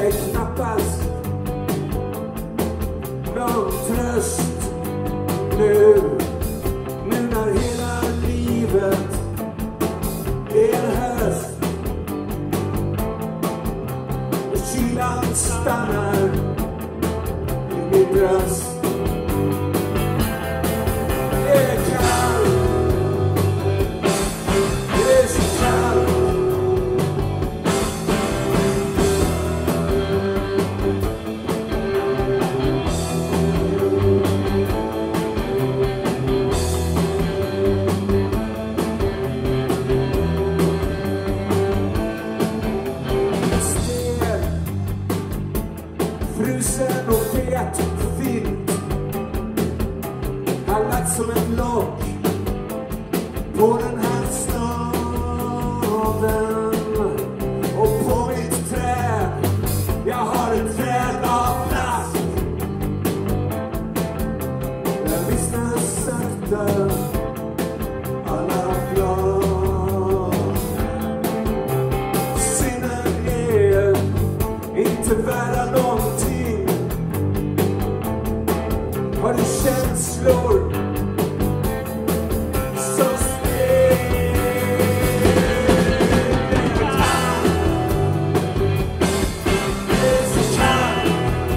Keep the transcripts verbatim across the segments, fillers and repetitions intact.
är knappast någon tröst nu, nu när hela livet är höst och kylan stannar i min bröst. Det är kallt, det är så kallt. Frusen och fet fint har lagt som en lock på den här staden. Och på mitt träd, jag har ett träd av plast. Jag vissnar sakta alla blad. Synen är inte värda någonting. Har du känslor som steg? Det är så kallt.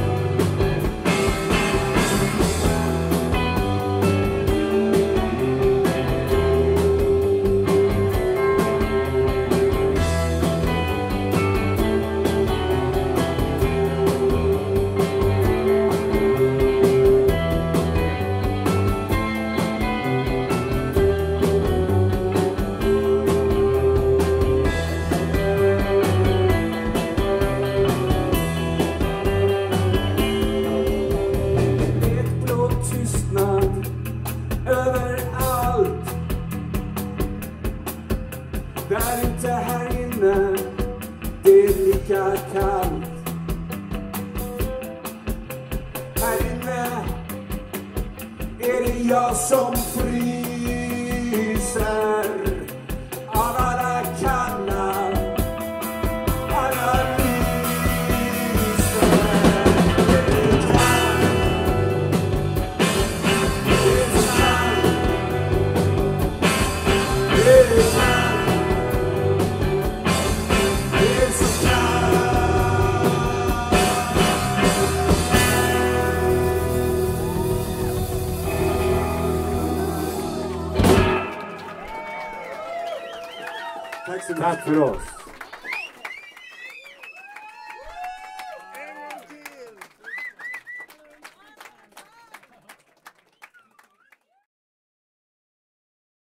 Överallt där inte här inne det är lika kallt. Här inne är det jag som fryser av alla kallar, alla lyser. Tack för oss.